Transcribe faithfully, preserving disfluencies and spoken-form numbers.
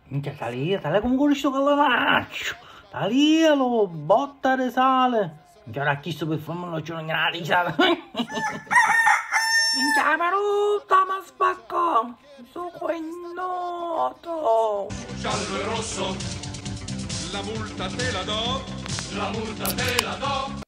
Minchia, Talia, Talia come con questo callanaccio. Talia lo botta di sale. Minchia, ora chiesto per farmi una giornata nella risata. Minchia, marutta, ma spacco. Su quegnoto. Giallo e rosso, la multa te la do, la multa te la do.